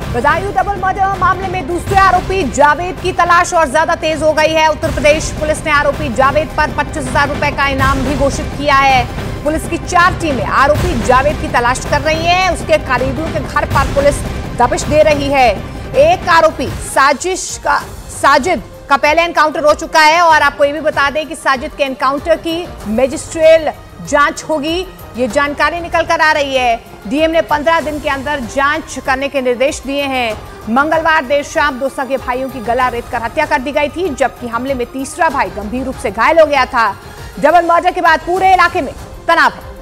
Badaun double murder मामले में दूसरे आरोपी जावेद की तलाश और ज्यादा तेज हो गई है। उत्तर प्रदेश पुलिस ने आरोपी जावेद पर 25,000 रुपए का इनाम भी घोषित किया है। पुलिस की 4 टीमें आरोपी जावेद की तलाश कर रही हैं। उसके करीबियों के घर पर पुलिस दबिश दे रही है। एक आरोपी साजिद का पहले एनकाउंटर हो चुका है और आपको ये भी बता दें कि साजिद के एनकाउंटर की मजिस्ट्रियल जांच होगी, ये जानकारी निकल कर आ रही है। डीएम ने 15 दिन के अंदर जांच करने के निर्देश दिए हैं। मंगलवार देर शाम 2 सगे भाइयों की गला रेतकर हत्या कर दी गई थी, जबकि हमले में तीसरा भाई गंभीर रूप से घायल हो गया था। डबल मर्डर के बाद पूरे इलाके में तनाव है।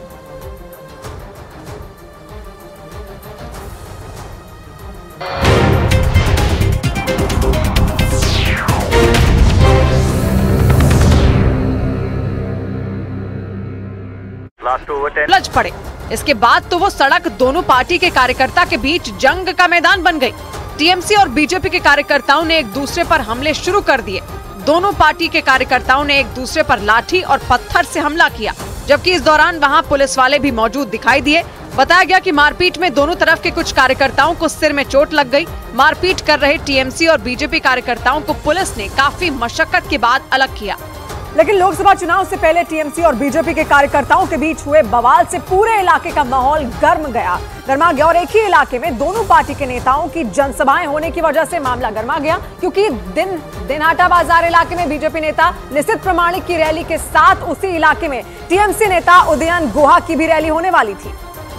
लज पड़े। इसके बाद तो वो सड़क दोनों पार्टी के कार्यकर्ता के बीच जंग का मैदान बन गई। टीएमसी और बीजेपी के कार्यकर्ताओं ने एक दूसरे पर हमले शुरू कर दिए। दोनों पार्टी के कार्यकर्ताओं ने एक दूसरे पर लाठी और पत्थर से हमला किया, जबकि इस दौरान वहां पुलिस वाले भी मौजूद दिखाई दिए। बताया गया कि मारपीट में दोनों तरफ के कुछ कार्यकर्ताओं को सिर में चोट लग गई। मारपीट कर रहे टीएमसी और बीजेपी कार्यकर्ताओं को पुलिस ने काफी मशक्कत के बाद अलग किया। लेकिन लोकसभा चुनाव से पहले टीएमसी और बीजेपी के कार्यकर्ताओं के बीच हुए बवाल से पूरे इलाके का माहौल गर्मा गया और एक ही इलाके में दोनों पार्टी के नेताओं की जनसभाएं होने की वजह से मामला गर्मा गया, क्योंकि दिनहाटा बाजार इलाके में बीजेपी नेता निशित प्रामाणिक की रैली के साथ उसी इलाके में टीएमसी नेता उदयन गुहा की भी रैली होने वाली थी।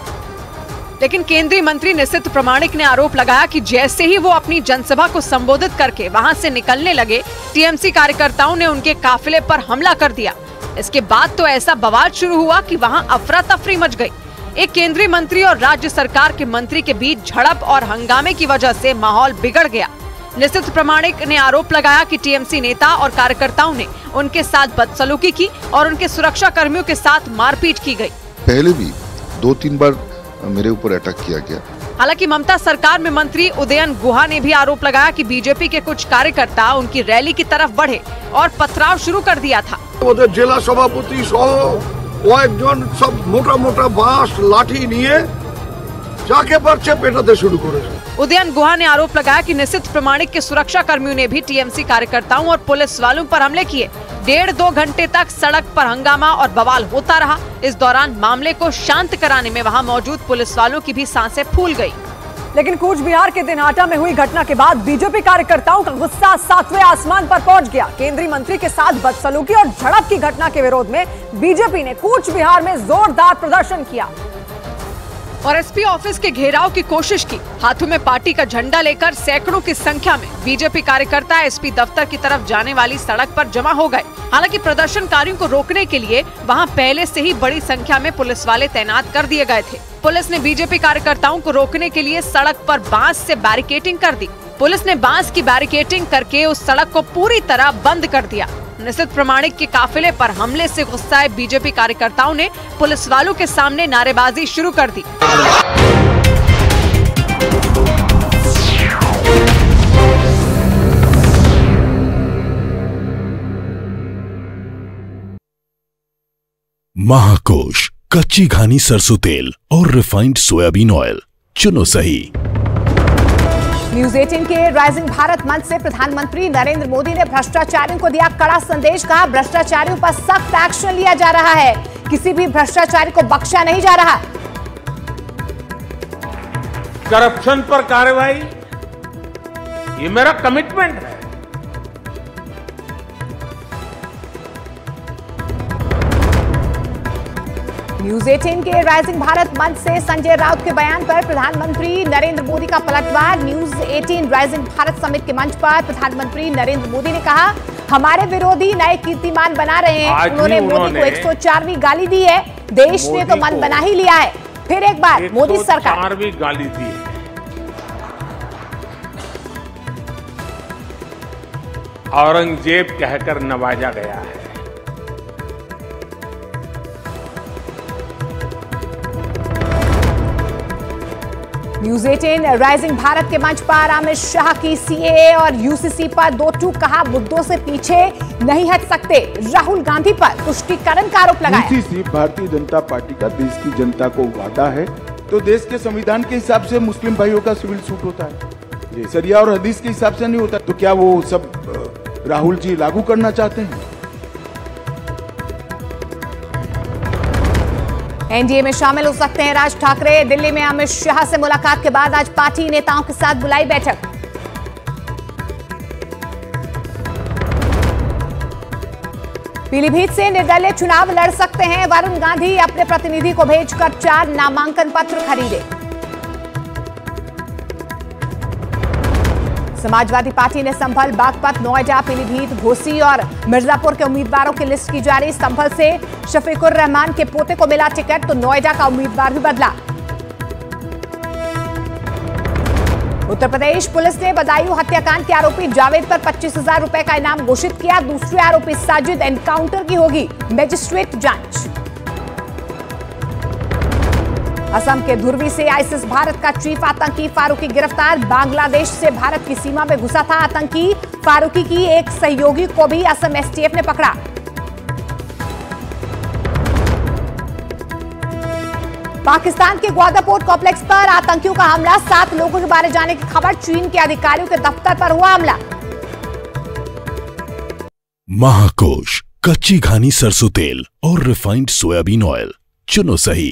लेकिन केंद्रीय मंत्री निशित प्रामाणिक ने आरोप लगाया कि जैसे ही वो अपनी जनसभा को संबोधित करके वहां से निकलने लगे, टीएमसी कार्यकर्ताओं ने उनके काफिले पर हमला कर दिया। इसके बाद तो ऐसा बवाल शुरू हुआ कि वहां अफरा तफरी मच गई। एक केंद्रीय मंत्री और राज्य सरकार के मंत्री के बीच झड़प और हंगामे की वजह से माहौल बिगड़ गया। निशित प्रामाणिक ने आरोप लगाया कि टीएमसी नेता और कार्यकर्ताओं ने उनके साथ बदसलूकी की और उनके सुरक्षा कर्मियों के साथ मारपीट की गई। पहले भी 2-3 बार मेरे ऊपर अटैक किया गया। हालांकि ममता सरकार में मंत्री उदयन गुहा ने भी आरोप लगाया कि बीजेपी के कुछ कार्यकर्ता उनकी रैली की तरफ बढ़े और पथराव शुरू कर दिया था। जिला सभापति कয়েকজন सब मोटा मोटा बांस लाठी निये जाके पर्चे पेटाते शुरू करे। उदयन गुहा ने आरोप लगाया कि निशित प्रामाणिक के सुरक्षा कर्मियों ने भी टीएमसी कार्यकर्ताओं और पुलिस वालों पर हमले किए। 1.5-2 घंटे तक सड़क पर हंगामा और बवाल होता रहा। इस दौरान मामले को शांत कराने में वहां मौजूद पुलिस वालों की भी सांसें फूल गई। लेकिन कूच बिहार के दिनहाटा में हुई घटना के बाद बीजेपी कार्यकर्ताओं का गुस्सा 7वें आसमान पर पहुंच गया। केंद्रीय मंत्री के साथ बदसलूकी और झड़प की घटना के विरोध में बीजेपी ने कूच बिहार में जोरदार प्रदर्शन किया और एसपी ऑफिस के घेराव की कोशिश की। हाथों में पार्टी का झंडा लेकर सैकड़ों की संख्या में बीजेपी कार्यकर्ता एसपी दफ्तर की तरफ जाने वाली सड़क पर जमा हो गए। हालांकि प्रदर्शनकारियों को रोकने के लिए वहां पहले से ही बड़ी संख्या में पुलिस वाले तैनात कर दिए गए थे। पुलिस ने बीजेपी कार्यकर्ताओं को रोकने के लिए सड़क पर बांस से बैरिकेडिंग कर दी। पुलिस ने बांस की बैरिकेडिंग करके उस सड़क को पूरी तरह बंद कर दिया। निशित प्रामाणिक के काफिले पर हमले से गुस्साए बीजेपी कार्यकर्ताओं ने पुलिस वालों के सामने नारेबाजी शुरू कर दी। महाकोश कच्ची घानी सरसों तेल और रिफाइंड सोयाबीन ऑयल चुनो सही। न्यूज 18 के राइजिंग भारत मंच से प्रधानमंत्री नरेंद्र मोदी ने भ्रष्टाचारियों को दिया कड़ा संदेश। कहा, भ्रष्टाचारियों पर सख्त एक्शन लिया जा रहा है, किसी भी भ्रष्टाचारी को बख्शा नहीं जा रहा। करप्शन पर कार्रवाई, ये मेरा कमिटमेंट है। न्यूज 18 के राइजिंग भारत मंच से संजय राउत के बयान पर प्रधानमंत्री नरेंद्र मोदी का पलटवार। न्यूज 18 राइजिंग भारत समिट के मंच पर प्रधानमंत्री नरेंद्र मोदी ने कहा, हमारे विरोधी नए कीर्तिमान बना रहे हैं। उन्होंने मोदी को 104वीं गाली दी है। देश ने तो मन बना ही लिया है। फिर एक बार मोदी सरकार 104वीं गाली दी है। औरंगजेब कहकर नवाजा गया है। न्यूज 18 राइजिंग भारत के मंच पर अमित शाह की सीएए और यूसीसी पर 2 टूक। कहा, मुद्दों से पीछे नहीं हट सकते। राहुल गांधी पर तुष्टीकरण का आरोप लगाया। यूसीसी भारतीय जनता पार्टी का देश की जनता को वादा है, तो देश के संविधान के हिसाब से मुस्लिम भाइयों का सिविल सूट होता है। जी सरिया और हदीस के हिसाब से नहीं होता, तो क्या वो सब राहुल जी लागू करना चाहते हैं? एनडीए में शामिल हो सकते हैं राज ठाकरे। दिल्ली में अमित शाह से मुलाकात के बाद आज पार्टी नेताओं के साथ बुलाई बैठक। पीलीभीत से निर्दलीय चुनाव लड़ सकते हैं वरुण गांधी। अपने प्रतिनिधि को भेजकर 4 नामांकन पत्र खरीदे। समाजवादी पार्टी ने संभल, बागपत, नोएडा, पीलीभीत, घोसी और मिर्जापुर के उम्मीदवारों की लिस्ट की जारी। संभल से शफीकुर रहमान के पोते को मिला टिकट, तो नोएडा का उम्मीदवार भी बदला। उत्तर प्रदेश पुलिस ने बदायूं हत्याकांड के आरोपी जावेद पर 25,000 रुपए का इनाम घोषित किया। दूसरे आरोपी साजिद एनकाउंटर की होगी मजिस्ट्रेट जांच। असम के धुरवी से आईसिस भारत का चीफ आतंकी फारूकी गिरफ्तार। बांग्लादेश से भारत की सीमा में घुसा था आतंकी। फारूकी की एक सहयोगी को भी असम एसटीएफ ने पकड़ा। पाकिस्तान के ग्वादर पोर्ट कॉम्प्लेक्स पर आतंकियों का हमला। 7 लोगों के मारे जाने की खबर। चीन के अधिकारियों के दफ्तर पर हुआ हमला। महाकोश कच्ची घानी सरसों तेल और रिफाइंड सोयाबीन ऑयल, चुनो सही।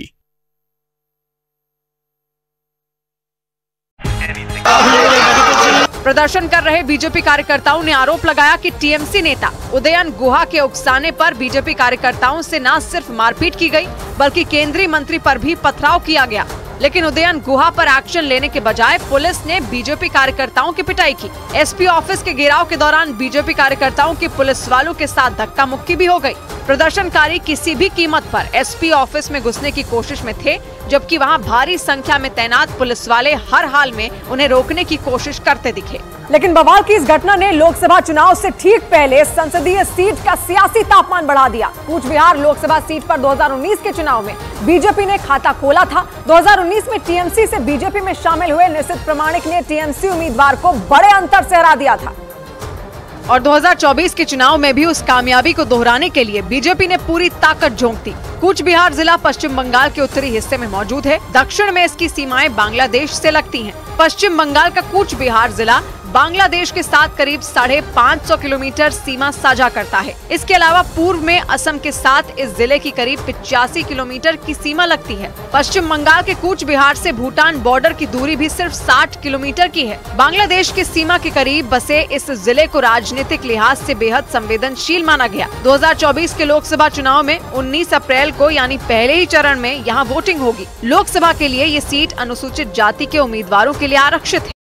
प्रदर्शन कर रहे बीजेपी कार्यकर्ताओं ने आरोप लगाया कि टीएमसी नेता उदयन गुहा के उकसाने पर बीजेपी कार्यकर्ताओं से न सिर्फ मारपीट की गई बल्कि केंद्रीय मंत्री पर भी पथराव किया गया। लेकिन उदयन गुहा पर एक्शन लेने के बजाय पुलिस ने बीजेपी कार्यकर्ताओं की पिटाई की। एसपी ऑफिस के घेराव के दौरान बीजेपी कार्यकर्ताओं की पुलिस वालों के साथ धक्का मुक्की भी हो गई। प्रदर्शनकारी किसी भी कीमत पर एसपी ऑफिस में घुसने की कोशिश में थे, जबकि वहां भारी संख्या में तैनात पुलिस वाले हर हाल में उन्हें रोकने की कोशिश करते दिखे। लेकिन बवाल की इस घटना ने लोकसभा चुनाव से ठीक पहले संसदीय सीट का सियासी तापमान बढ़ा दिया। कूच बिहार लोकसभा सीट पर 2019 के चुनाव में बीजेपी ने खाता खोला था। 2019 में टीएमसी से बीजेपी में शामिल हुए निशित प्रामाणिक ने टीएमसी उम्मीदवार को बड़े अंतर से हरा दिया था। और 2024 के चुनाव में भी उस कामयाबी को दोहराने के लिए बीजेपी ने पूरी ताकत झोंक दी। कूच बिहार जिला पश्चिम बंगाल के उत्तरी हिस्से में मौजूद है। दक्षिण में इसकी सीमाएं बांग्लादेश से लगती हैं। पश्चिम बंगाल का कूच बिहार जिला बांग्लादेश के साथ करीब 550 किलोमीटर सीमा साझा करता है। इसके अलावा पूर्व में असम के साथ इस जिले की करीब 85 किलोमीटर की सीमा लगती है। पश्चिम बंगाल के कूच बिहार से भूटान बॉर्डर की दूरी भी सिर्फ 60 किलोमीटर की है। बांग्लादेश की सीमा के करीब बसे इस जिले को राजनीतिक लिहाज से बेहद संवेदनशील माना गया। 2024 के लोकसभा चुनाव में 19 अप्रैल को यानी पहले ही चरण में यहाँ वोटिंग होगी। लोकसभा के लिए ये सीट अनुसूचित जाति के उम्मीदवारों के लिए आरक्षित है।